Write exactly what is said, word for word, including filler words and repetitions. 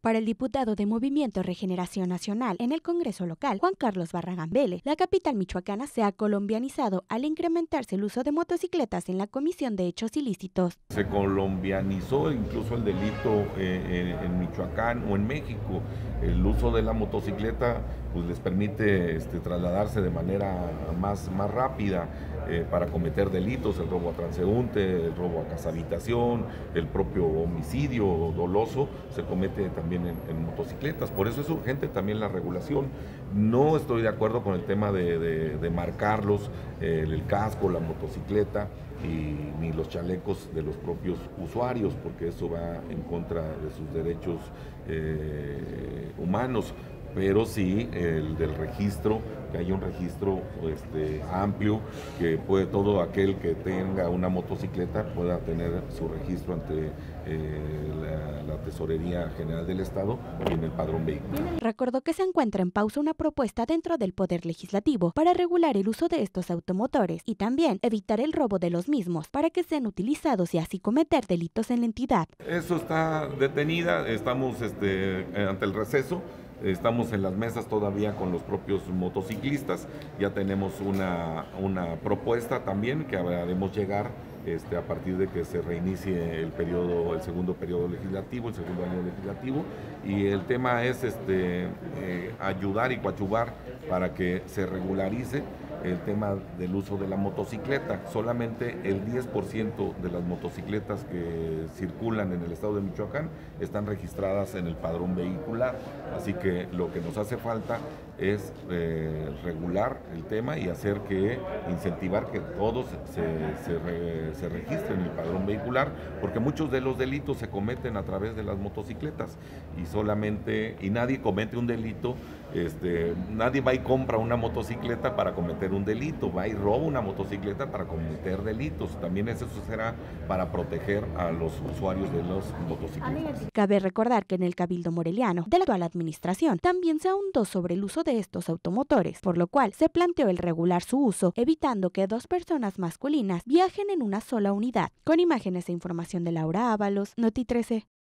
Para el diputado de Movimiento Regeneración Nacional en el Congreso local, Juan Carlos Barragán Vélez, la capital michoacana se ha colombianizado al incrementarse el uso de motocicletas en la comisión de hechos ilícitos. Se colombianizó incluso el delito eh, en Michoacán o en México. El uso de la motocicleta pues, les permite este, trasladarse de manera más, más rápida eh, para cometer delitos, el robo a transeúnte, el robo a casa habitación, el propio homicidio doloso se comete también en, en motocicletas. Por eso es urgente también la regulación. No estoy de acuerdo con el tema de, de, de marcarlos, eh, el casco, la motocicleta y ni los chalecos de los propios usuarios, porque eso va en contra de sus derechos eh, humanos, pero sí el del registro, que haya un registro este, amplio, que puede todo aquel que tenga una motocicleta pueda tener su registro ante eh, la, la Tesorería General del Estado y en el padrón vehicular. Recordó que se encuentra en pausa una propuesta dentro del Poder Legislativo para regular el uso de estos automotores y también evitar el robo de los mismos para que sean utilizados y así cometer delitos en la entidad. Eso está detenida, estamos este, ante el receso. Estamos en las mesas todavía con los propios motociclistas, ya tenemos una, una propuesta también que haremos llegar este, a partir de que se reinicie el periodo, el segundo periodo legislativo, el segundo año legislativo, y el tema es este, eh, ayudar y coadyuvar para que se regularice el tema del uso de la motocicleta. Solamente el diez por ciento de las motocicletas que circulan en el estado de Michoacán están registradas en el padrón vehicular, así que lo que nos hace falta es eh, regular el tema y hacer que, incentivar que todos se, se, re, se registren en el padrón vehicular, porque muchos de los delitos se cometen a través de las motocicletas y solamente, y nadie comete un delito, este, nadie va y compra una motocicleta para cometer un delito, va y roba una motocicleta para cometer delitos. También eso será para proteger a los usuarios de los motocicletas. Cabe recordar que en el Cabildo Moreliano de la actual administración también se ahondó sobre el uso de estos automotores, por lo cual se planteó el regular su uso, evitando que dos personas masculinas viajen en una sola unidad. Con imágenes e información de Laura Ábalos, Noti trece.